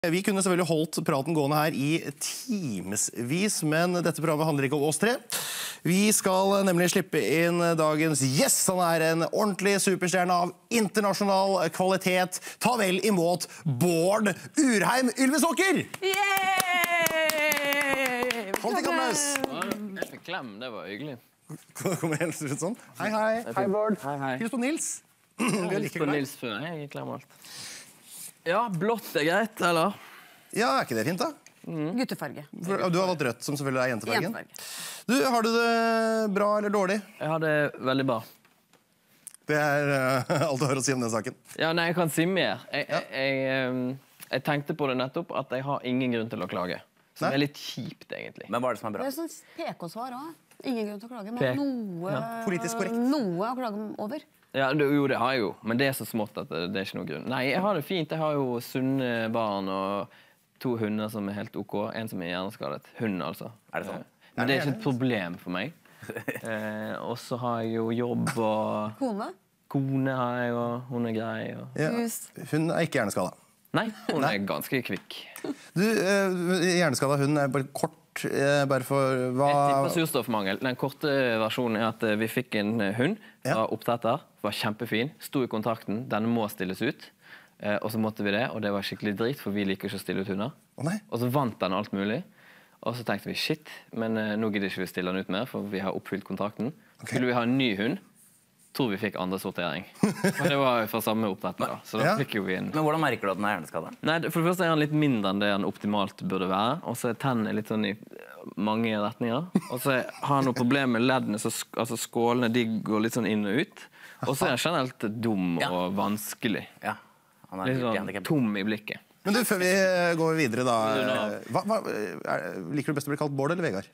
Vi kunne selvfølgelig holdt praten gående her i timesvis, men dette programmet handler ikke om oss tre. Vi skal nemlig slippe inn dagens gjest. Han er en ordentlig superstjerne av internasjonal kvalitet. Ta vel imot Bård Urheim Ylvisåker! Hold til kammes! Jeg fikk klem, det var hyggelig. Kommer helt ut sånn. Hei, hei. Hei, Bård. Hei, hei. Hils på Nils. Hils på Nils før jeg klemmer alt. Ja, blått er greit, eller? Ja, er ikke det fint da? Guttefarge. Du har valgt rødt, som selvfølgelig er jentefargen. Jentefarge. Du, har du det bra eller dårlig? Jeg har det veldig bra. Det er alt du har å si om den saken. Ja, nei, jeg kan si mer. Jeg tenkte på det nettopp, at jeg har ingen grunn til å klage. Som er litt kjipt, egentlig. Men hva er det som er bra? Det er sånn PK-svar også. Ingen grunn til å klage, men PK. noe, Politisk korrekt. noe å klage over. Ja, jo, det har jeg jo, men det er så smått at det er ikke noe grunn. Nei, jeg har det fint. Jeg har jo sunne barn og 2 hunder som er helt ok. En som er hjerneskadet. Hund, altså. Er det sånn? Men det er ikke et problem for meg. Og så har jeg jo jobb og... Kone har jeg, og hun er grei. Og... Ja. Hun er ikke hjerneskadet. Nei, hun er ganske kvikk. Du, hjerneskadet hund er bare kort, bare for hva... Jeg tipper surstoffmangel. Den korte versjonen er at vi fikk en hund fra oppdretter, var kjempefin, sto i kontrakten, den må stilles ut, og så måtte vi det, og det var skikkelig drit, for vi liker ikke å stille ut hunder. Og så vant den alt mulig, og så tenkte vi, shit, men nå gidder ikke vi stille den ut mer, for vi har oppfylt kontrakten. Skulle vi ha en ny hund, tror vi fikk andre sortering. For det var fra samme oppdretter da, så da fikk jo vi en... Men hvordan merker du at den er hjerneskadet? Nei, for det første er han litt mindre enn det han optimalt burde være, og så er tennene litt sånn i mange retninger, og så har han noe problem med leddene, så altså skålene de går litt sånn inn og ut, og så er han generelt dum og vanskelig. Ja, han er litt sånn tom i blikket. Men du, før vi går videre da, liker du best å bli kalt Bård eller Vegard?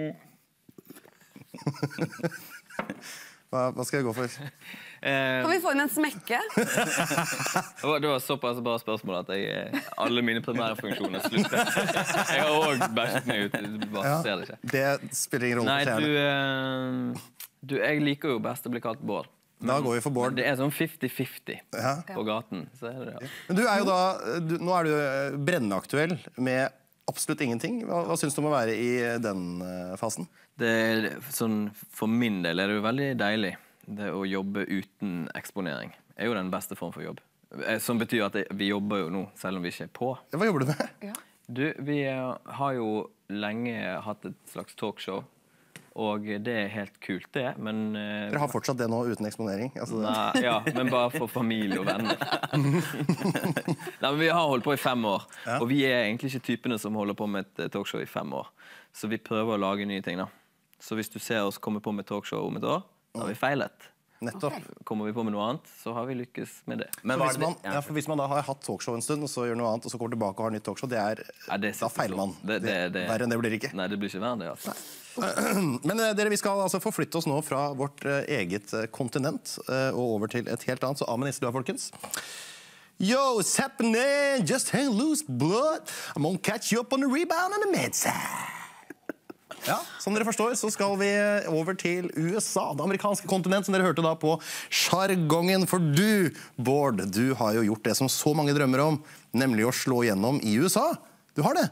Hva skal jeg gå for? Kan vi få inn en smekke? Det var såpass bra spørsmål at alle mine primære funksjoner slutter. Jeg har også bæsjet meg ut, du bare ser det ikke. Det spiller ingen rolle for seerne. Nei, jeg liker jo best å bli kalt Bård. Da går vi for Bård. Det er sånn 50-50 på gaten, så er det det. Men du er jo da, nå er du brennaktuell med absolutt ingenting. Hva synes du om å være i den fasen? Det er sånn, for min del er det jo veldig deilig det å jobbe uten eksponering. Det er jo den beste form for jobb. Som betyr at vi jobber jo nå, selv om vi ikke er på. Hva jobber du med? Du, vi har jo lenge hatt et slags talkshow, og det er helt kult det, men... Dere har fortsatt det nå uten eksponering? Altså, nei, ja, men bare for familie og venner. Nei, men vi har holdt på i 5 år, og vi er egentlig ikke typene som holder på med et talkshow i 5 år. Så vi prøver å lage nye ting da. Så hvis du ser oss komme på med talkshow om et år, da har vi feilet. Nettopp. Kommer vi på med noe annet, så har vi lykkes med det. Men for hvis man da har hatt talkshow en stund, og så gjør noe annet, og så kommer tilbake og har nytt talkshow, da feiler man. Verre enn det blir ikke. Nei, det blir ikke verre det, altså. Men dere, vi skal altså forflytte oss nå fra vårt eget kontinent og over til et helt annet, så amen du her, folkens. Yo, it's happening, just hang loose, blood. I'm gonna catch you up on the rebound and the midside. Ja, som dere forstår, så skal vi over til USA, det amerikanske kontinent, som dere hørte da på sjargongen. For du, Bård, du har jo gjort det som så mange drømmer om, nemlig å slå gjennom i USA. Du har det.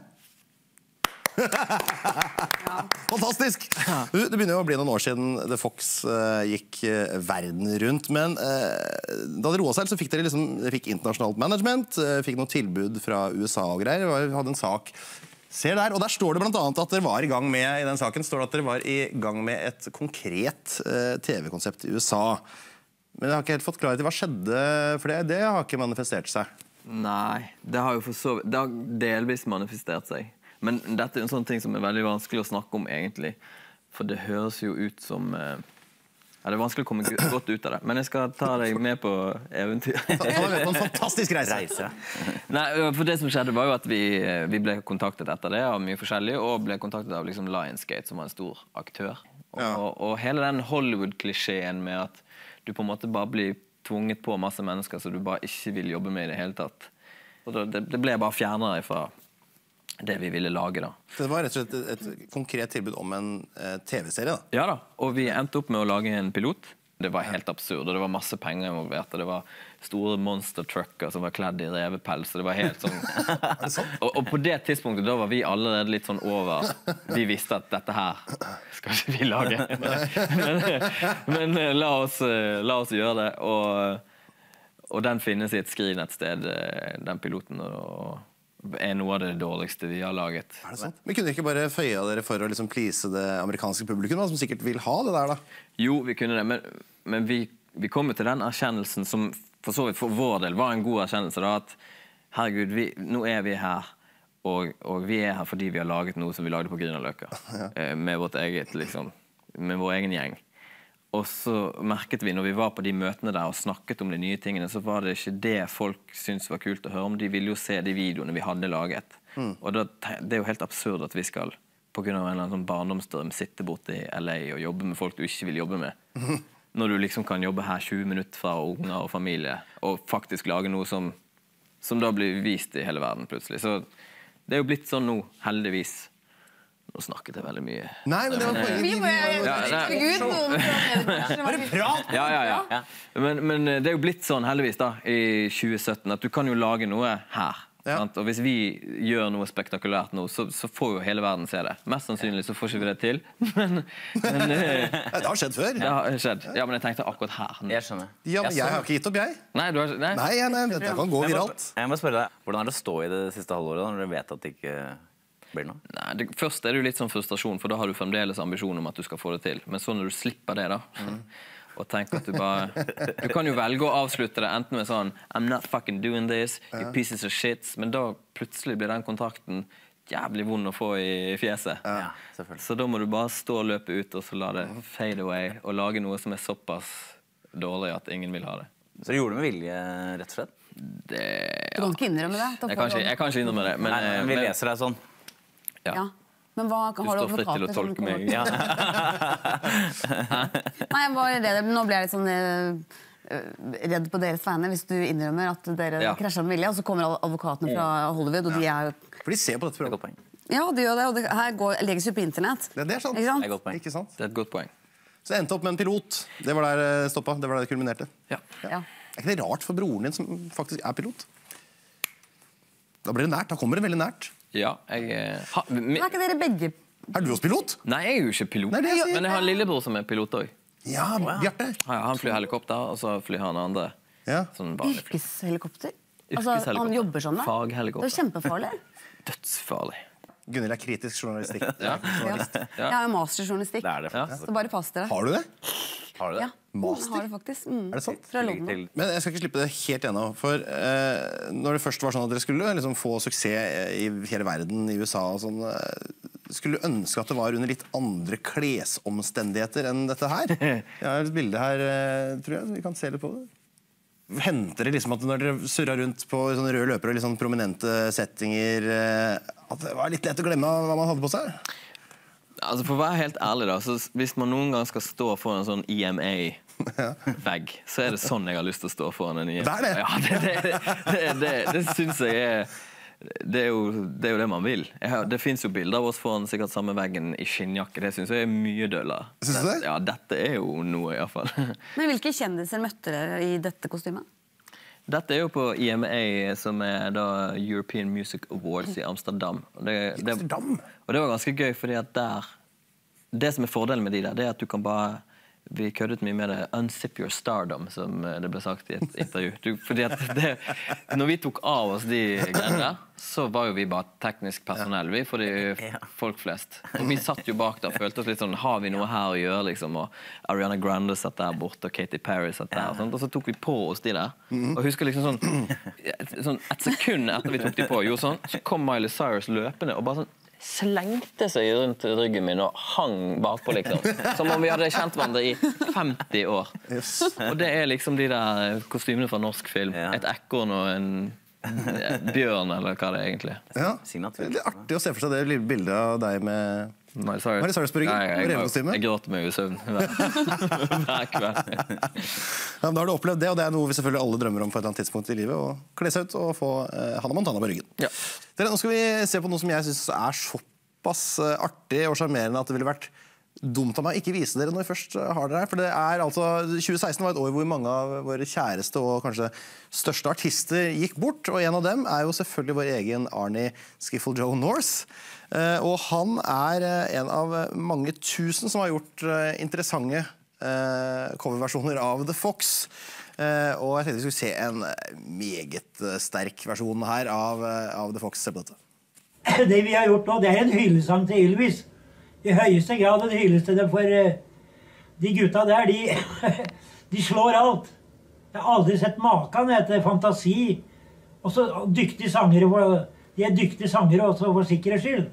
Fantastisk! Det begynner jo å bli noen år siden The Fox gikk verden rundt, men da det roet seg, så fikk dere fikk internasjonalt management, fikk noen tilbud fra USA og greier, hadde en sak. Se der, og der står det blant annet at dere var i gang med, i den saken står det at dere var i gang med et konkret TV-konsept i USA. Men jeg har ikke helt fått klarhet i hva skjedde, for det har ikke manifestert seg. Nei, det har jo det har delvis manifestert seg. Men dette er en sånn ting som er veldig vanskelig å snakke om egentlig. For det høres jo ut som... Ja, det er vanskelig å komme godt ut av det. Men jeg skal ta deg med på eventyr. Ta deg med på en fantastisk reise. Nei, for det som skjedde var jo at vi ble kontaktet etter det av mye forskjellig, og ble kontaktet av Lionsgate, som var en stor aktør. Og hele den Hollywood-klisjeen med at du på en måte bare blir tvunget på masse mennesker som du bare ikke vil jobbe med i det hele tatt. Og det ble bare fjernere fra det vi ville lage da. Det var rett og slett et konkret tilbud om en TV-serie da? Ja da, og vi endte opp med å lage en pilot Det var helt absurd, og det var masse penger involvert, og det var store monster trucker som var kledd i revepels, og det var helt sånn... og på det tidspunktet, da var vi allerede litt sånn over. Vi visste at dette her skal ikke vi lage. men la oss gjøre det, og den finnes i et skrin et sted, den piloten, og noe av det dårligste vi har laget. Er det sant? Men kunne dere ikke bare føye dere for å liksom please det amerikanske publikum, da, som sikkert vil ha det der, da? Jo, vi kunne det, men vi kom til den erkjennelsen som for så vidt for vår del var en god erkjennelse, da, at herregud, nå er vi her, og vi er her fordi vi har laget noe som vi lagde på Grünerløkka, med vårt eget, liksom, med vår egen gjeng. Og så merket vi, når vi var på de møtene der og snakket om de nye tingene, så var det ikke det folk syntes var kult å høre om. De ville jo se de videoene vi hadde laget. Og det er jo helt absurd at vi skal, på grunn av en eller annen sånn barndomsdrøm, sitte borte i LA og jobbe med folk du ikke vil jobbe med. Når du liksom kan jobbe her 20 minutter fra unger og familie, og faktisk lage noe som da blir vist i hele verden plutselig. Så det er jo blitt sånn nå, heldigvis. Nå snakket jeg veldig mye. Nei, men det var poenget. Ja. Men det er jo blitt sånn, heldigvis da, i 2017, at du kan jo lage noe her. Og hvis vi gjør noe spektakulært nå, så får jo hele verden se det. Mest sannsynlig så får ikke vi det til. Det har skjedd før. Det har skjedd. Ja, men jeg tenkte akkurat her. Jeg skjønner. Ja, men jeg har ikke gitt opp, jeg. Nei, du har ikke... Nei, dette kan gå viralt. Jeg må spørre deg, hvordan er det å stå i det siste halvåret da, når dere vet at det ikke blir noe? Nei, først er det jo litt sånn frustrasjon, for da har du fremdeles ambisjon om at du skal få det til. Men så når du slipper det da, og tenker at du bare... Du kan jo velge å avslutte det enten med sånn I'm not fucking doing this, you pieces of shit, men da plutselig blir den kontrakten jævlig vond å få i fjeset. Ja, selvfølgelig. Så da må du bare stå og løpe ut, og så la det fade away, og lage noe som er såpass dårlig at ingen vil ha det. Så du gjorde det med vilje, rett og slett? Du kan ikke innrømme det. Jeg kan ikke innrømme det, men... Nei, men vi leser deg sånn. Ja. Men hva Du har du står fritt til å tolke meg. Ja. Nei, nå ble jeg litt sånn redd på deres vegne hvis du innrømmer at dere krasjer med vilje, og så kommer advokatene fra Hollywood, og de er jo... For de ser på dette Det er et programmet. godt poeng. Ja, de gjør det, og det her legges jo på internett. Det er sant. Ikke sant? Det er et godt poeng. Ikke sant? Det er et godt poeng. Så det endte opp med en pilot. Det var der det stoppet. Det var der det kulminerte. Ja. Ja. Er ikke det rart for broren din, som faktisk er pilot? Da blir det nært. Da kommer det veldig nært. Ja, Men er ikke dere begge... Er du også pilot? Nei, jeg er jo ikke pilot. Nei, det jeg sier. Men jeg har en lillebror som er pilot også. Ja, Bjarte. Ja, han flyr helikopter, og så flyr han andre. Ja. Sånn vanlig fly. Yrkeshelikopter? Altså, Yrkeshelikopter. han jobber sånn da? Faghelikopter. Det er kjempefarlig. Dødsfarlig. Gunhild er kritisk journalistikk. Ja. Jeg har jo masterjournalistikk, Det er det faktisk. så bare pass dere. Har du det? Har du det? Ja, Master? har det faktisk. Er det sant? Fra Ligger London. Men jeg skal ikke slippe det helt ennå. For når det først var sånn at dere skulle liksom få suksess i hele verden, i USA og sånn, skulle du ønske at det var under litt andre klesomstendigheter enn dette her? Jeg har et bilde her, tror jeg, så vi kan se litt på det. Henter det liksom at når dere surret rundt på sånne røde løpere og litt sånn prominente settinger, at det var litt lett å glemme hva man hadde på seg? Altså, for å være helt ærlig da, så hvis man noen gang skal stå foran en sånn EMA-vegg, så er det sånn jeg har lyst til å stå foran en EMA. Det er det? Ja, det synes jeg er... Det er jo det man vil. Det finnes jo bilder av oss foran sikkert samme veggen i skinnjakke. Det synes jeg er mye døller. Synes du det? Ja, dette er jo noe i hvert fall. Men hvilke kjendiser møtte dere i dette kostymet? Dette er jo på EMA, som er da European Music Awards i Amsterdam. Amsterdam? Og det var ganske gøy, fordi at der... Det som er fordelen med de der, det er at du kan bare... Vi køddet mye med det unzip your stardom, som det ble sagt i et intervju. Fordi at når vi tok av oss de greiene der, så var jo vi bare teknisk personell, fordi folk flest. Og vi satt jo bak der og følte oss litt sånn, har vi noe her å gjøre, liksom? Og Ariana Grande satt der borte, og Katy Perry satt der. Og så tok vi på oss de der. Og husker liksom sånn et sekund etter vi tok de på, så kom Miley Cyrus løpende, og bare sånn, slengte seg rundt ryggen min og hang bakpå, liksom. Som om vi hadde kjent hverandre i 50 år. Yes. Og det er liksom de der kostymene fra norsk film. Et ekorn og en bjørn, eller hva det er egentlig. Ja, Signatur. det er artig å se for seg det lille bildet av deg med Miley Cyrus på ryggen, og revekostyme. Jeg gråter meg i søvn hver kveld. Ja, men da har du opplevd det, og det er noe vi selvfølgelig alle drømmer om på et eller annet tidspunkt i livet, å kle seg ut og få Hannah Montana på ryggen. Ja. Nå skal vi se på noe som jeg synes er såpass artig og charmerende at det ville vært dumt av meg ikke vise dere når vi først har dere her, for det altså 2016 var et år hvor mange av våre kjæreste og kanskje største artister gikk bort, og en av dem jo selvfølgelig vår egen Arnie Skiffle Joe North. Og han en av mange tusen som har gjort interessante coverversjoner av The Fox. Og jeg tenkte vi skulle se en meget sterk versjon her av The Fox. Se på dette. Det vi har gjort nå, det en hyllesang til Ylvis. I høyeste grad en hylleste det for de gutta der, de slår alt. Jeg har aldri sett maken etter fantasi. Og så dyktige sangere, de dyktige sangere også for sikkerhets skyld.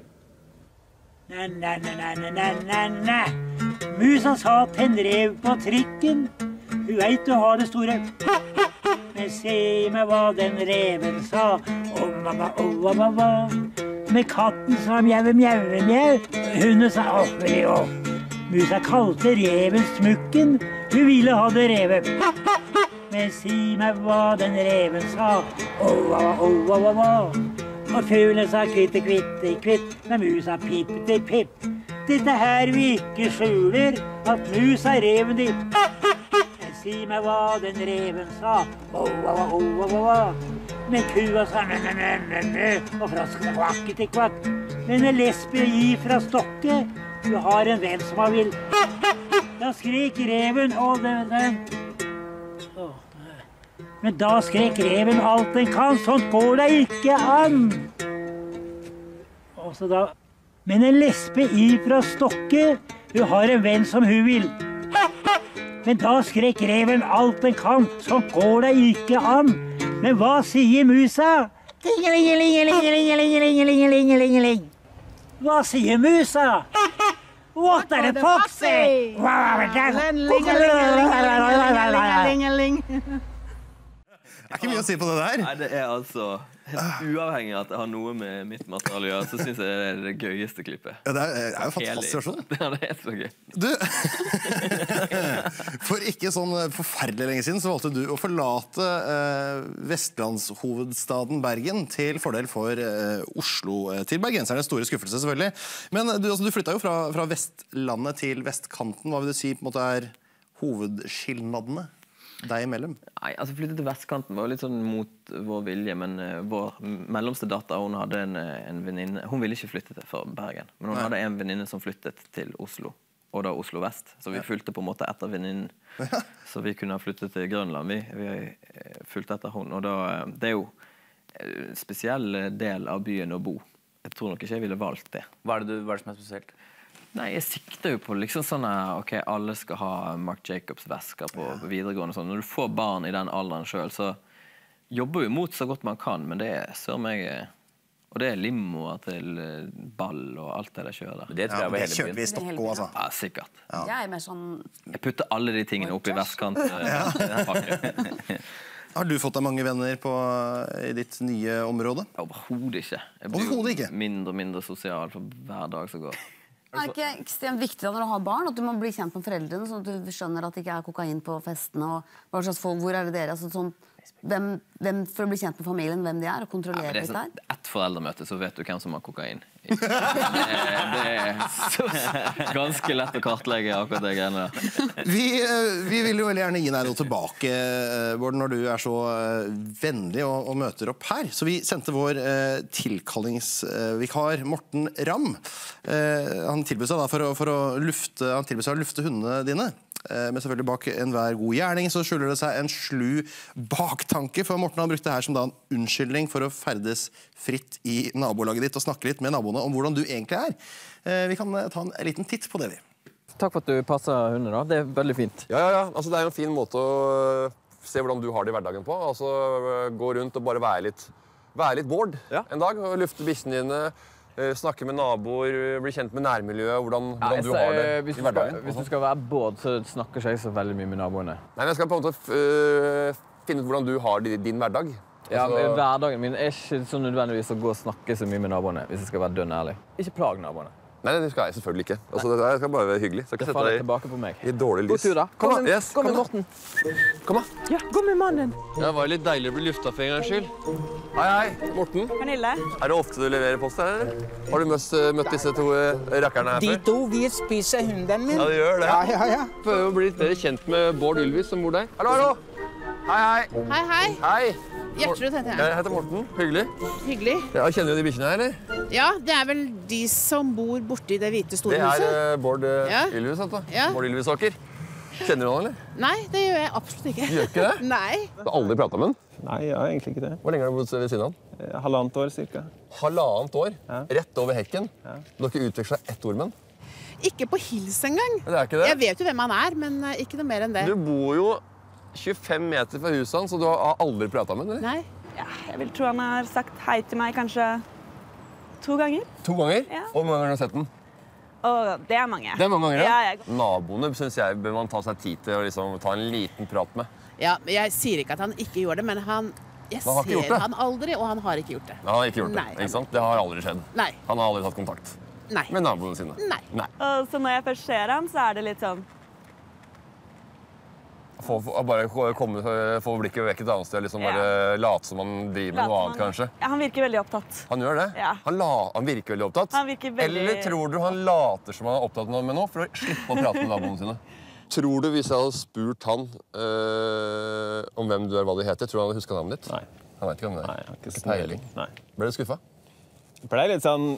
Na-na-na-na-na-na-na. Musa sa til en rev på trikken. Hun vet du har det store. Men se meg hva den reven sa. Å mamma, å mamma. Med katten sa mjau, mjau, mjau. Hunden sa å, veldig å. Musa kalte reven smukken. Hun ville ha det revet. Men si meg hva den reven sa. Å, å, å, å, å. Og fuglen sa kvitte, kvitte, kvitt. Men musa pippte, pipp. Dette her vi ikke skjuler, at musa reven din. Men si meg hva den reven sa. Å, å, å, å, å, å. Men kua sa nø, og frosken kvakket i kvakk. Men en lesbe fra Stokke, du har en venn som han vil. Da skrek reven, og men da skrek reven alt den kan, sånt går det ikke an. Og så da, men en lesbe fra Stokke, du har en venn som hun vil. Men da skrek reven alt den kan, sånt går det ikke an. Men hva sier musa? Tingelingelingelingelingelingelingelingelingeling. Hva sier musa? What are the fox say? Det ikke mye å si på det der. Nei, det altså helt uavhengig av at det har noe med mitt materiale å gjøre, så synes jeg det gøyeste klippet. Ja, det jo en fantastisk versjon. Ja, det så gøy. Du, for ikke sånn forferdelig lenge siden så valgte du å forlate vestlandshovedstaden Bergen til fordel for Oslo, til bergensernes store skuffelse selvfølgelig. Men du flyttet jo fra Vestlandet til vestkanten. Hva vil du si på en måte hovedskillnadene deg imellom? Nei, altså flyttet til vestkanten var jo litt sånn mot vår vilje, men vår mellomste datter, hun hadde en venninne, hun ville ikke flytte til Bergen, men hun hadde en venninne som flyttet til Oslo, og da Oslo Vest, så vi fulgte på en måte etter venninnen, så vi kunne ha flyttet til Grønland, vi fulgte etter hun, og da, det jo en spesiell del av byen å bo. Jeg tror nok ikke jeg ville valgt det. Hva det som spesielt? Nei, jeg sikter jo på liksom sånn ok, alle skal ha Marc Jacobs-vesker på videregående og sånn. Når du får barn i den alderen selv, så jobber jo mot så godt man kan, men det sør meg, og det limoer til ball og alt det der kjører. Det tror jeg var hele byen. Det kjøper vi i Stockholm, altså. Ja, sikkert. Ja. Jeg mer sånn... Jeg putter alle de tingene opp i vestkant. Har du fått deg mange venner i ditt nye område? Overhodet ikke. Jeg blir jo mindre og mindre sosial for hver dag som går. Det ikke ekstremt viktig når du har barn, at du må bli kjent med foreldrene, sånn at du skjønner at det ikke kokain på festene, og hva slags folk, hvor det dere? Altså, sånn, hvem, for å bli kjent med familien, hvem de og kontrollere litt der? Ett foreldremøte, så vet du hvem som har kokain. Det så ganske lett å kartlegge akkurat det greiene der. Vi vil jo veldig gjerne gi deg noe tilbake, Bård, når du så vennlig og møter opp her. Så vi sendte vår tilkallingsvikar, Morten Ramm. Han tilbød seg da for å lufte hundene dine. Men selvfølgelig bak enhver god gjerning så skjuler det seg en slu baktanke, for Morten har brukt det her som da en unnskyldning for å ferdes fritt i nabolaget ditt og snakke litt med naboene om hvordan du egentlig Vi kan ta en liten titt på det, vi. Takk for at du passer hundene da, det veldig fint. Ja. Altså, det jo en fin måte å se hvordan du har det i hverdagen på. Altså, gå rundt og bare være litt Bård en dag, og lufte bikkjene dine. Snakke med naboer, bli kjent med nærmiljøet, hvordan du har det i hverdagen. Hvis du skal være Bård, så snakker ikke jeg så veldig mye med naboene. Nei, men jeg skal på en måte finne ut hvordan du har din hverdag. Ja, hverdagen min ikke så nødvendigvis å gå og snakke så mye med naboene, hvis jeg skal være dønn ærlig. Ikke plag naboene. Nei, det skal jeg selvfølgelig ikke. Altså, det skal bare være hyggelig. Skal ikke sette deg tilbake på meg. I dårlig lys. God tur da. Kom da, yes, Kom med Morten. Kom da. Ja, gå med mannen. Det var litt deilig å bli lufta for en gangs skyld. Hei, Morten. Pernille. Er det ofte du leverer post her, eller? Har du møtt disse to rakkerne her De før? to vil spise hunden min. Ja, det gjør det. Ja. Prøver å bli litt mer kjent med Bård Ylvis som bor der. Hallo! Hei. Hei. Gjertrud heter jeg. Jeg heter Morten. Hyggelig. Hyggelig. Ja, kjenner du de bikkjene her, eller? Ja, det er vel de som bor borte i det hvite Det storhuset. er Bård Ja. Ylvis, vet du. Ja. Bård Ylvisåker. Kjenner du han, eller? Nei, det gjør jeg absolutt ikke. Du gjør ikke det? Nei. Du har aldri pratet med han? Nei, jeg har egentlig ikke det. Hvor lenge har du bodd ved siden av han? Halvannet år, cirka. Halvannet år? Ja. Rett over hekken? Du har ikke utvekslet ett ord med han? Ikke på hils engang. Det er ikke det? Jeg vet jo hvem han er, men ikke noe mer enn det. Du bor jo 25 meter fra huset hans, så du har aldri pratet med han, eller? Nei. Ja, jeg vil tro han har sagt hei til meg kanskje 2 ganger. 2 ganger? Ja. Og hvor mange ganger har du sett den? Og det er mange. Det er mange ganger, ja. Naboene synes jeg bør man ta seg tid til å liksom ta en liten prat med. Ja, men jeg sier ikke at han ikke gjør det, men jeg har ikke gjort ser det. han aldri, og han har ikke gjort det. Han har ikke gjort det, Nei. ikke sant? Det har aldri skjedd. Nei. Han har aldri tatt kontakt Nei. med naboene sine. Nei. Og så når jeg først ser ham, så er det litt sånn Bare få blikket vekk et annet sted, liksom bare late som han driver med noe annet, kanskje. Ja, han virker veldig opptatt. Han gjør det? Ja. Han virker veldig opptatt? Han virker veldig... Eller tror du han later som han er opptatt med noe for å slippe å prate med naboene sine? Tror du hvis jeg hadde spurt han om hvem du er, hva du heter, tror du han hadde husket navnet ditt? Nei. Han vet ikke om det. Nei, jeg har ikke peiling. Nei. Ble du skuffet? For det er litt sånn,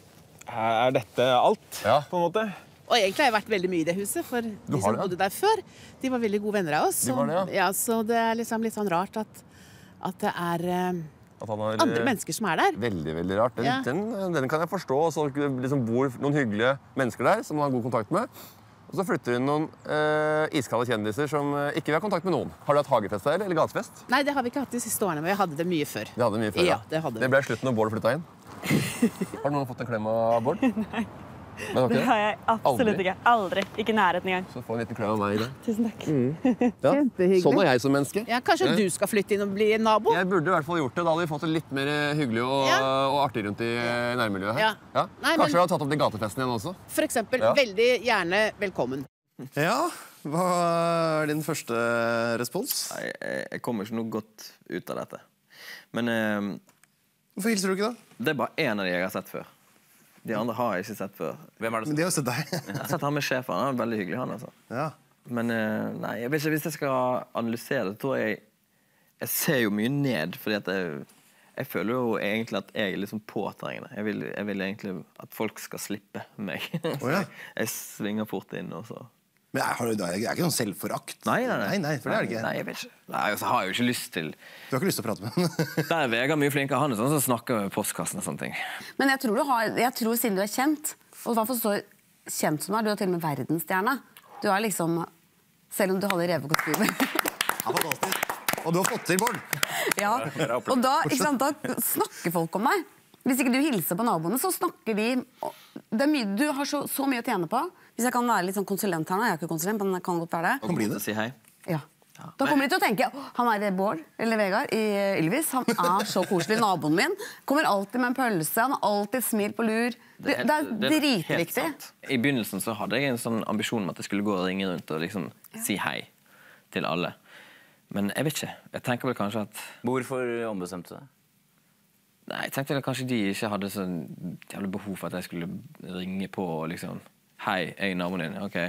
er dette alt, Ja. på en måte? Og egentlig har jeg vært veldig mye i det huset, for de som bodde der før, de var veldig gode venner av oss. De var det, ja. Så det er liksom litt sånn rart at det er At han har, andre mennesker som er der. Veldig, veldig rart. Ja. Den kan jeg forstå. Så liksom bor noen hyggelige mennesker der som han har god kontakt med. Og så flytter inn noen iskalde kjendiser som ikke vil ha kontakt med noen. Har du hatt hagefest der, eller gatefest? Nei, det har vi ikke hatt de siste årene, men vi hadde det mye før. Det hadde mye før, Ja, det hadde vi. Det ble slutt når Bård flytta inn. Har noen fått en klem av Bård? Nei. Men har ikke Det har jeg absolutt Aldri? ikke. Aldri. Ikke i nærheten engang. Så få en liten klem av meg i det. Tusen takk. Ja. Kjempehyggelig. Sånn er jeg som menneske. Ja, kanskje du skal flytte inn og bli nabo? Jeg burde i hvert fall gjort det. Da hadde vi fått det litt mer hyggelig og artig rundt i nærmiljøet her. Ja. Nei, Kanskje men- vi har tatt opp de gatefestene igjen også? For eksempel, Ja. veldig gjerne velkommen. Ja, hva er din første respons? Nei, jeg kommer ikke noe godt ut av dette. Men Hvorfor hilser du ikke da? det er bare en av de jeg har sett før. De andre har jeg ikke sett før. Hvem er det Men de har jo sett deg. Jeg har sett han med sjefen. Han er veldig hyggelig, han altså. Ja. Men nei, jeg vet ikke, hvis jeg skal analysere det, tror jeg ser jo mye ned, fordi at jeg føler jo egentlig at jeg er liksom påtrengende. Jeg vil egentlig at folk skal slippe meg. ja. Jeg svinger fort inn, og så... Men det er ikke noen selvforakt? Nei, for det er det ikke. Nei, jeg vet ikke. Nei, altså, har jeg jo ikke lyst til... Du har ikke lyst til å prate med henne? Der er Vegard mye flinkere. Han er sånn som snakker med postkassen og sånne ting. Men jeg tror siden du er kjent, og i hvert fall så kjent som du er til og med verdensstjerne. Du er liksom, selv om du hadde revekostymer. Ja, fantastisk. Og du har fått til, Bård. Ja, og da, ikke sant, da snakker folk om deg. Hvis ikke du hilser på naboene, så snakker de... Det er mye, du har så mye å tjene på. Hvis jeg kan være litt sånn konsulent her nå, jeg er ikke konsulent, men jeg kan godt være det. Kan bli det. Si hei. Ja. Da kommer de til å tenke, han er Bård, eller Vegard, i Ylvis. Han er så koselig, naboen min. Kommer alltid med en pølse, han har alltid smil på lur. Det er dritviktig. I begynnelsen så hadde jeg en sånn ambisjon om at jeg skulle gå og ringe rundt og liksom si hei til alle. Men jeg vet ikke. Jeg tenker vel kanskje at... Hvorfor ombestemte du deg? Nei, jeg tenkte vel kanskje de ikke hadde sånn jævlig behov for at jeg skulle ringe på og liksom... Hei, jeg er naboen din, ok.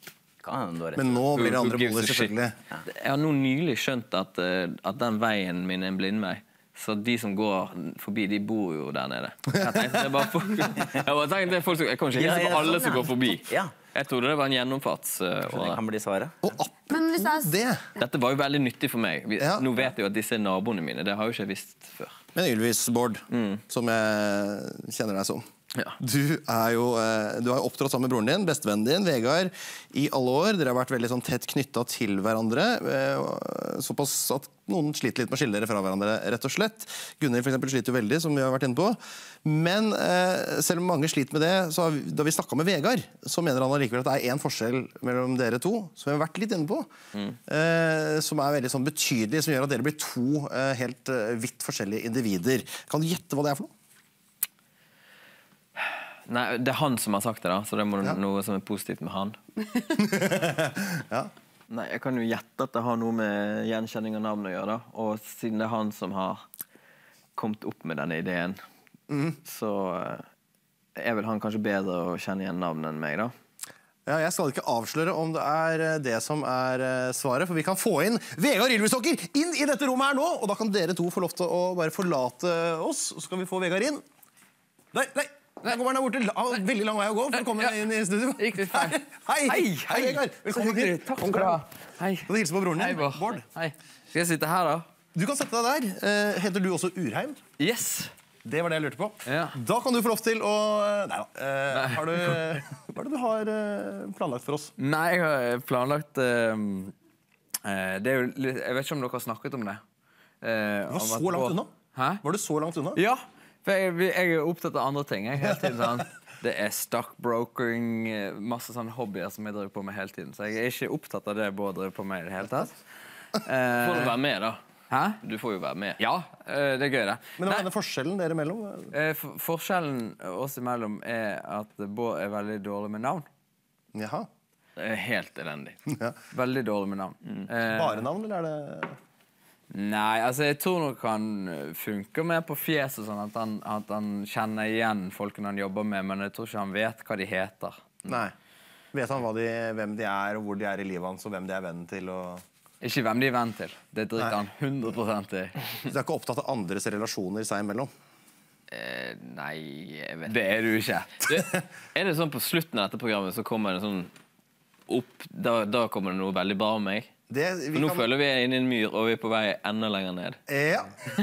Men nå blir det andre boller, selvfølgelig. Jeg har nå nylig skjønt at den veien min er en blindvei. Så de som går forbi, de bor jo der nede. Jeg tenkte det bare folk... Jeg kan ikke hilse på alle som går forbi. Jeg trodde det var en gjennomfartsåre. Det kan bli svaret. Men hvis det er... Dette var jo veldig nyttig for meg. Nå vet jeg jo at disse er naboene mine. Det har jo ikke jeg visst før. Men Ylvis, Bård, som jeg kjenner deg som. Du har jo opptrådt sammen med broren din, bestevennen din, Vegard, i alle år. Dere har vært veldig sånn tett knyttet til hverandre. Såpass at noen sliter litt med å skille dere fra hverandre, rett og slett. Gunnar for eksempel sliter jo veldig, som vi har vært inne på. Men selv om mange sliter med det, så da vi snakket med Vegard, så mener han allikevel at det er en forskjell mellom dere to, som vi har vært litt inne på, som er veldig sånn betydelig, som gjør at dere blir to helt vidt forskjellige individer. Kan du gjette hva det er for noe? Nei, det er han som har sagt det da, så det må noe som er positivt med han. Nei, jeg kan jo gjette at det har noe med gjenkjenning av navn å gjøre da. Og siden det er han som har kommet opp med denne ideen, så er vel han kanskje bedre å kjenne igjen navnet enn meg da. Ja, jeg skal ikke avsløre om det er det som er svaret, for vi kan få inn Vegard Ylvisåker inn i dette rommet her nå, og da kan dere to få lov til å bare forlate oss, så skal vi få Vegard inn. Nei, der kommer han der borte. Veldig lang vei å gå for å komme inn i studio. Gikk litt feil. Hei, Vegard. Velkommen hit. Takk skal du ha. Hei. Kan du hilse på broren din, Bård? Hei. Skal jeg sitte her da? Du kan sette deg der. Heter du også Urheim? Yes. Det var det jeg lurte på. Ja. Da kan du få lov til å... Nei da. Hva er det du har planlagt for oss? Nei, jeg har planlagt... det er jo litt... Jeg vet ikke om dere har snakket om det. Du var så langt unna? Hæ? Var du så langt unna? Ja, for jeg er opptatt av andre ting. Jeg hele tiden sånn... Det er stockbrokering, masse sånne hobbyer som jeg driver på med hele tiden. Så jeg er ikke opptatt av det Bård driver på med i det hele tatt. Får du være med da? Hæ? Du får jo være med. Ja, det er gøy det. Men hva er det forskjellen dere imellom? Forskjellen oss imellom er at Bård er veldig dårlig med navn. Jaha. Det er helt elendig. Veldig dårlig med navn. Bare navn, eller er det... Nei, altså jeg tror nok han funker mer på fjeset sånn at han kjenner igjen folkene han jobber med, men jeg tror ikke han vet hva de heter. Nei. Vet han hvem de er, og hvor de er i livet hans, og hvem de er venn til, og... Ikke hvem de er venn til. Det driter han 100% i. Så du er ikke opptatt av andres relasjoner seg imellom? Nei, jeg vet. Det er du ikke. Er det sånn på slutten av dette programmet så kommer det sånn opp, da kommer det noe veldig bra om meg? Nå føler vi inne i en myr, og vi er på vei enda lenger ned. Ja.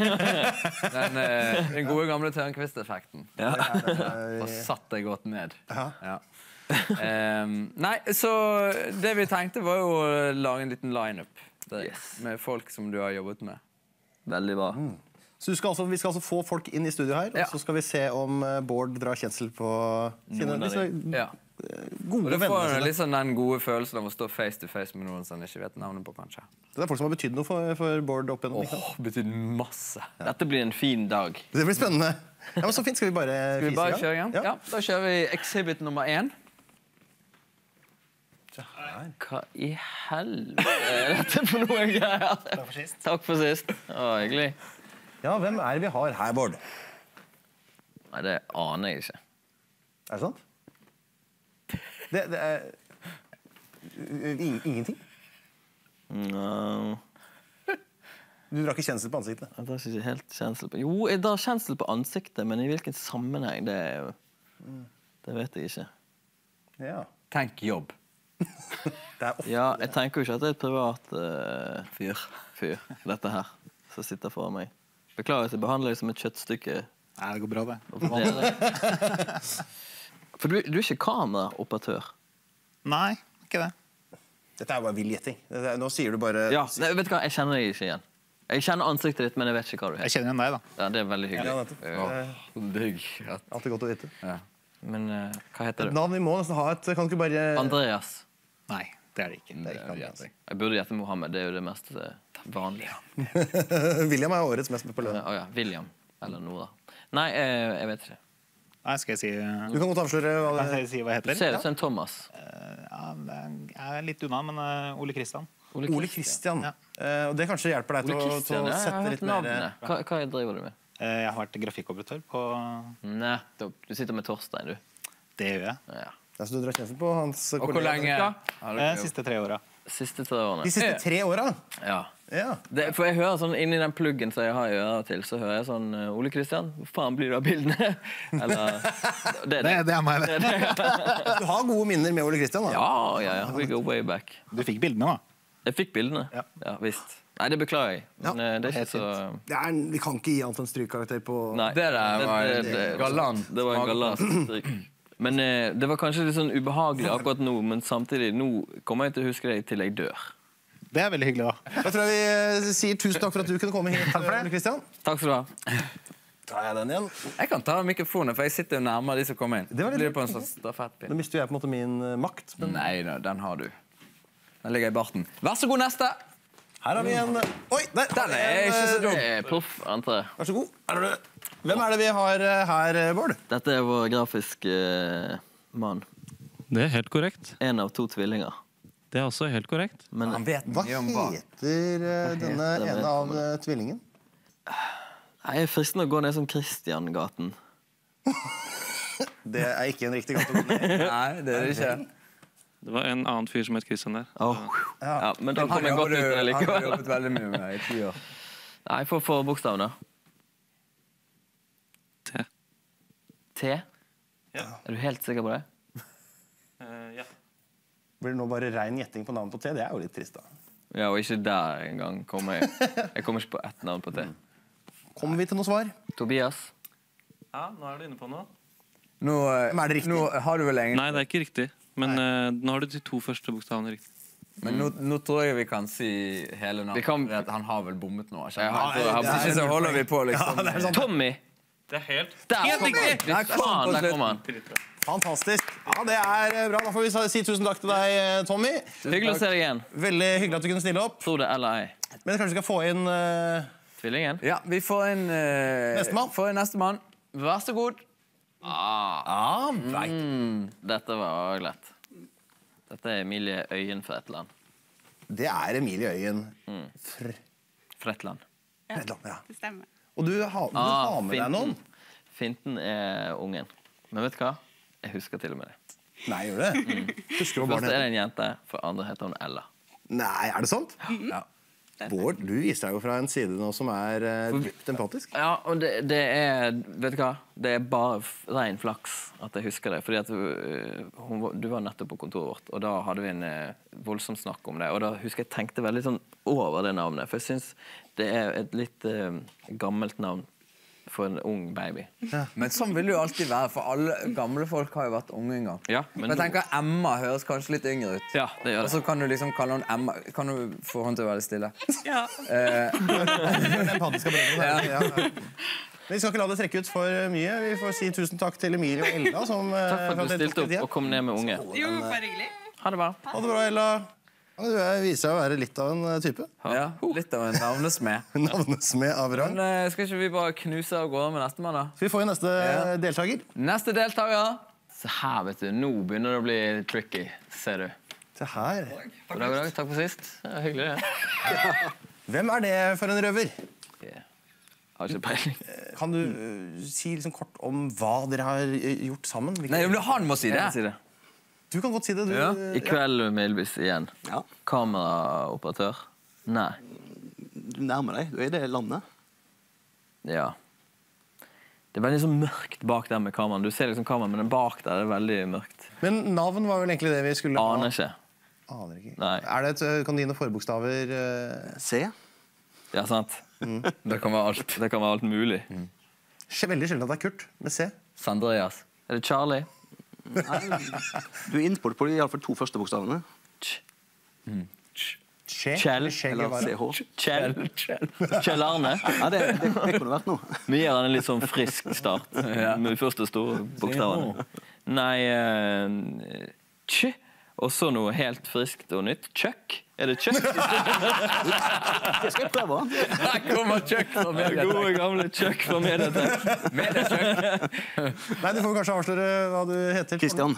Den gode gamle Tørnquist-effekten. Og satt deg godt ned. Ja. Nei, så det vi tenkte var jo å lage en liten line-up med folk som du har jobbet med. Veldig bra. Så vi skal altså få folk inn i studio her, og så skal vi se om Bård drar kjensel på sine gode venner. Og det får litt sånn den gode følelsen av å stå face to face med noen som ikke vet navnet på, kanskje. Det er folk som har betydd noe for Bård opp igjennom, ikke sant? Betydd masse. Dette blir en fin dag. Det blir spennende. Ja, men så fint, skal vi bare fise i gang? Kjøre i gang? Ja, da kjører vi exhibit nummer 1. Hva i helvete er dette for noe greier? Takk for sist. Hyggelig. Ja, hvem er det vi har her, Bård? Nei, det aner jeg ikke. Er det sant? Det er... Ingenting? No. Du drar ikke kjensel på ansiktet? Jeg drar ikke helt kjensel på... Jo, jeg drar kjensel på ansiktet, men i hvilken sammenheng, det er jo... Det vet jeg ikke. Ja. Tenk jobb. Ja, jeg tenker jo ikke at det er et privat fyr, dette her, som sitter foran meg. Beklager at jeg behandler deg som et kjøttstykke. Nei, det går bra, det. For du er ikke kameraoperatør? Nei, ikke det. Dette er jo bare vill gjetting. Nå sier du bare... Ja, vet du hva, jeg kjenner deg ikke igjen. Jeg kjenner ansiktet ditt, men jeg vet ikke hva du heter. Jeg kjenner igjen deg, da. Ja, det er veldig hyggelig. Digg. Alltid godt å vite. Ja. Men hva heter du? Navn vi må nesten ha et... Kan ikke bare... Andreas. Nei, det er det ikke. Jeg burde gjette Mohammed, det er jo det mest vanlige. William er årets mest populære. Ja, William. Eller Nora. Nei, jeg vet ikke. Nei, skal jeg si... Du kan godt avsløre hva det si hva jeg heter. Du ser ut som en Thomas. Ja, jeg er litt unna, men Ole Kristian. Ole Kristian. Og det kanskje hjelper deg til å sette litt mer... Hva driver du med? Jeg har vært grafikkoperatør på... Nei, du sitter med Torstein, du. Det gjør jeg. Ja. Så du drar kjensel på hans kollega? Og hvor lenge? Siste 3 årene. Siste 3 årene. De siste 3 årene? Ja. For jeg hører sånn, inni den pluggen som jeg har i øret til, så hører jeg sånn, Ole Kristian, hvor faen blir det av bildene? Eller... Det er meg, det. Du har gode minner med Ole Kristian, da? Ja. We go way back. Du fikk bildene, da? Jeg fikk bildene? Ja, visst. Nei, det beklager jeg. Men det er ikke så... Vi kan ikke gi annet enn strykkarakter på... Nei, det var galant. Det var en galant stryk. Men det var kanskje litt sånn ubehagelig akkurat nå, men samtidig, nå kommer jeg til å huske deg til jeg dør. Det er veldig hyggelig, da. Da tror jeg vi sier tusen takk for at du kunne komme hit, Ole Kristian. Takk skal du ha. Tar jeg den igjen? Jeg kan ta mikrofonen, for jeg sitter jo nærmere de som kommer inn. Det blir på en slags stafettpinn. Nå mister jeg på en måte min makt. Nei, den har du. Den ligger i barten. Vær så god, neste! Her har vi en... Oi, der! Den er ikke så dum. Proff, antar jeg. Vær så god. Hvem er det vi har her, Bård? Dette er vår grafiske mann. Det er helt korrekt. En av 2 tvillinger. Det er også helt korrekt. Men, Hva heter denne ene av tvillingen? jeg er fristende å gå ned som Kristiangaten. Det er ikke en riktig gate å gå ned. Nei, det er det ikke. Det var en annen fyr som het Christian der. Ja, men da kom jeg godt ut av det likevel. Han har jobbet veldig mye med i 10 år. Nei, for bokstavene. T. T? Ja. Er du helt sikker på det? Ja. Blir det nå bare ren gjetting på navnet på T? Det er jo litt trist, da. Ja, og ikke der engang kommer jeg. Jeg kommer ikke på ett navn på T. Kommer vi til noe svar? Tobias? Ja, nå er du inne på noe. Nå er det riktig? Nå har du vel egentlig... Nei, det er ikke riktig. Men nå har du de 2 første bokstavene riktig. Men nå tror jeg vi kan si hele navnet. For han har vel bommet nå. Ikke så holder vi på, liksom. Tommy! Det er helt... Der kommer han. Fantastisk. Ja, det er bra. Da får vi si tusen takk til deg, Tommy. Hyggelig å se deg igjen. Veldig hyggelig at du kunne stille opp. Tror det eller ei. Men kanskje vi skal få inn... Tvillingen? Ja, vi får inn... Nestemann. Vær så god. Dette var lett. Dette er Emilie Øyen Fretland. Det er Emilie Øyen Fretland. Ja, det stemmer. Og du har med deg noen? Finten er ungen. Men vet du hva? Jeg husker til og med det. Nei, gjør det? Husker du hva barnet heter? Først er det en jente, for andre heter hun Ella. Nei, er det sant? Ja. Bård, du viser deg jo fra en side nå som er dypt empatisk. Ja, og det er, vet du hva? Det er bare ren flaks at jeg husker det. Fordi at du var nettopp på kontoret vårt, og da hadde vi en voldsom snakk om det. Og da husker jeg tenkte veldig sånn over det navnet, for jeg synes det er et litt gammelt navn for en ung baby. Ja. Men sånn vil det jo alltid være, for alle gamle folk har jo vært unge en gang. Ja, men jeg tenker Emma høres kanskje litt yngre ut. Ja, det gjør det. Og så kan du liksom kalle henne Emma. Kan du få henne til å være stille? Ja. Vi skal ikke la det trekke ut for mye. Vi får si tusen takk til Emilie og Ella som... Takk for at du stilte opp og kom ned med unge. Jo, bare hyggelig. Ha det bra. Ha det bra, Ella. Du viser deg å være litt av en type. Ja, litt av en navnesmed. Navnesmed av rang. Men skal ikke vi bare knuse og gå med neste mann da? Skal vi få inn neste deltaker? Neste deltaker. Så her, vet du, nå begynner det å bli tricky, ser du. Se her. God dag, takk for sist. Det er hyggelig, det. Hvem er det for en røver? Jeg har ikke peiling. Kan du si liksom kort om hva dere har gjort sammen? Nei, han må si det. Du kan godt si det. I kveld med Ylvis igjen. Ja. Kameraoperatør? Nei. Du nærmer deg. Du er i det landet. Ja. Det er veldig sånn mørkt bak der med kameraen. Du ser liksom kameraen, men bak der er det veldig mørkt. Men navn var vel egentlig det vi skulle... Aner ikke. Aner ikke. Nei. Er det kan dine forbokstaver... C? Ja, sant. Det kan være alt. Det kan være alt mulig. Veldig sjelden at det er Kurt med C. Sandreas. Er det Charlie? Nei, du er inne på det på i alle fall 2 første bokstavene. Kjell. Eller CH. Kjell Arne. Ja, det kunne vært noe. Vi gir han en litt sånn frisk start med de første store bokstavene. Nei, og så noe helt friskt og nytt. Chuck. Er det Chuck? Det skal jeg prøve. Her kommer Chuck fra Mediatek. Gode gamle Chuck fra Mediatek. Nei, du får kanskje avsløre hva du heter. Christian.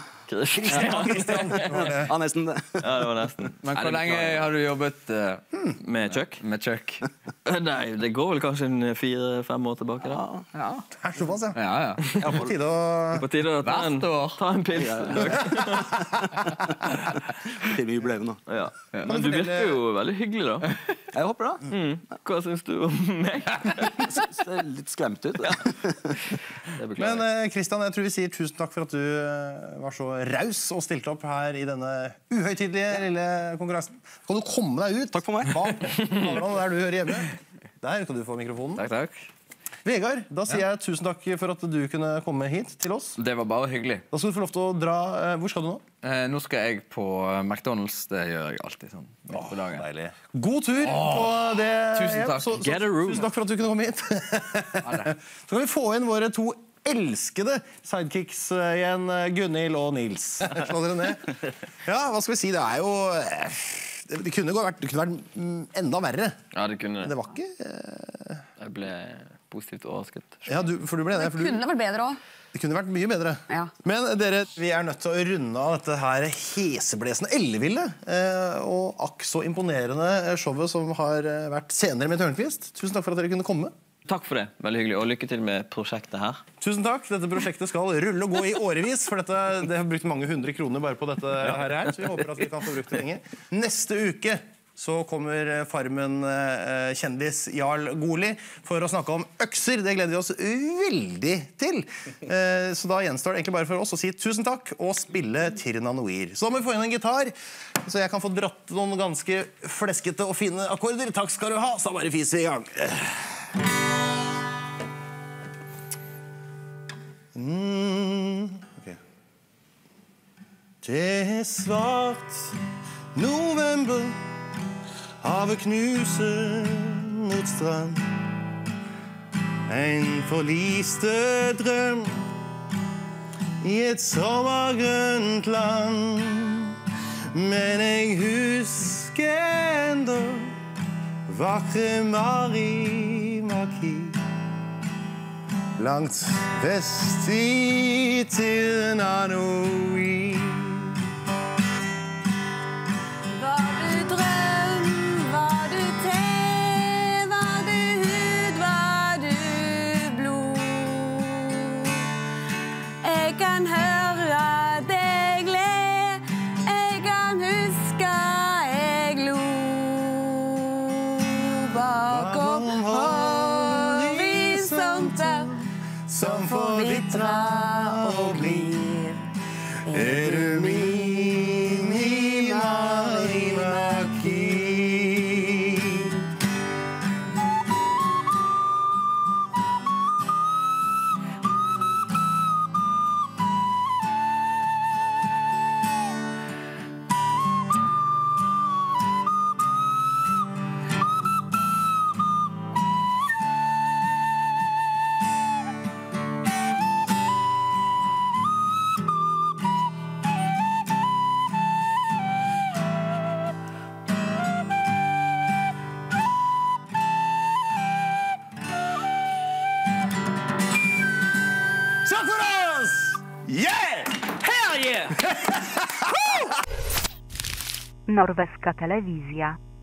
Ja, nesten det. Ja, det var nesten. Men hvor lenge har du jobbet med Chuck? Med Chuck. Nei, det går vel kanskje 4-5 år tilbake da. Ja. Det er såpass, ja. Ja. På tide å ta en pils. Til mye ble det nå. Ja. Men du virker jo veldig hyggelig da. Jeg håper det. Hva synes du om meg? Jeg synes det er litt skremt ut. Men Christian, jeg tror vi sier tusen takk for at du var så raus og stilte opp her i denne uhøytidelige lille konkurransen. Kan du komme deg ut? Takk for meg. Der du hører hjemme. Der kan du få mikrofonen. Takk. Vegard, da sier jeg tusen takk for at du kunne komme hit til oss. Det var bare hyggelig. Da skal du få lov til å dra. Hvor skal du nå? Nå skal jeg på McDonald's. Det gjør jeg alltid sånn på dagen. Deilig. God tur på det. Tusen takk. Tusen takk for at du kunne komme hit. Så kan vi få inn våre 2 elskede sidekicks igjen, Gunnhild og Nils. Slå dere ned. Ja, hva skal vi si? Det er jo Det kunne vært enda verre. Ja, det kunne det. Det var ikke... Jeg ble positivt overrasket. Ja, for du ble det. Det kunne vært bedre også. Det kunne vært mye bedre. Ja. Men dere, vi nødt til å runde av dette her heseblesende, elleville og akk så imponerende showet som har vært senere med Tørnquist. Tusen takk for at dere kunne komme. Takk for det. Veldig hyggelig. Og lykke til med prosjektet her. Tusen takk. Dette prosjektet skal rulle og gå i årevis, for det har brukt mange 100 kroner bare på dette her, så vi håper at vi kan få brukt det lenger. Neste uke så kommer Farmen-kjendis Jarl Goli for å snakke om økser. Det gleder vi oss veldig til. Så da gjenstår det egentlig bare for oss å si tusen takk og spille Tirna-Noir. Så må vi få inn en gitar, så jeg kan få dratt noen ganske fleskete og fine akkorder. Takk skal du ha, så bare fiser vi i gang. Okay. Det svart november, havet knuser mot strand. En forliste drøm i et sommergrønt land. Men jeg husker enda vakre Mariemaki langt vest i Tirna-Noir. Var du drøm, var du te, var du hud, var du blod? Jeg kan høre deg le, jeg kan huske jeg lo. Bakom horisonten som forvitrer og glir, du min i Mariemaki. Takk for oss! Yeah! Hell yeah! Norweska telewizja.